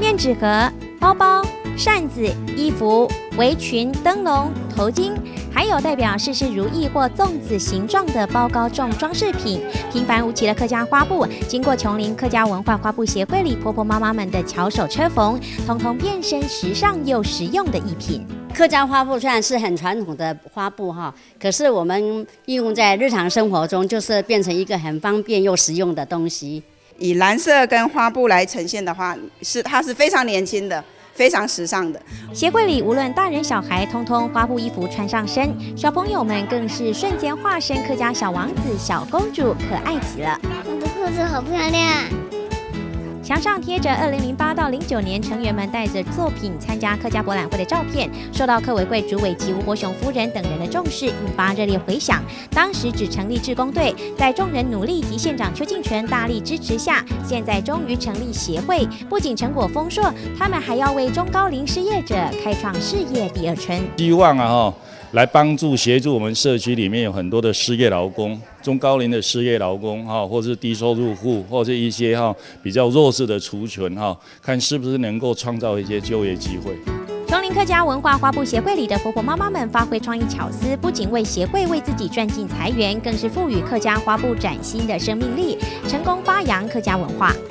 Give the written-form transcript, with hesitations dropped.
面纸盒、包包、扇子、衣服、围裙、灯笼、头巾，还有代表事事如意或粽子形状的包高重装饰品。平凡无奇的客家花布，经过琼林客家文化花布协会里婆婆妈妈们的巧手车缝，统统变身时尚又实用的艺品。 客家花布虽然是很传统的花布哈，可是我们应用在日常生活中，就是变成一个很方便又实用的东西。 以蓝色跟花布来呈现的话，它是非常年轻的。非常时尚的。 协会里无论大人小孩，通通花布衣服穿上身，小朋友们更是瞬间化身客家小王子、小公主，可爱极了。 我的裤子好漂亮。 墙上贴着2008到09年成员们带着作品参加客家博览会的照片，受到客委会主委及吴伯雄夫人等人的重视，引发热烈回响。当时只成立志工队，在众人努力及县长邱敬全大力支持下，现在终于成立协会。不仅成果丰硕，他们还要为中高龄失业者开创事业第二春。 希望来帮助协助我们社区里面有很多的失业劳工，中高龄的失业劳工或是低收入户，或是一些比较弱势的族群看是不是能够创造一些就业机会。 琼林客家文化花布协会里的婆婆妈妈们发挥创意巧思，不仅为协会为自己赚进财源，更是赋予客家花布崭新的生命力，成功发扬客家文化。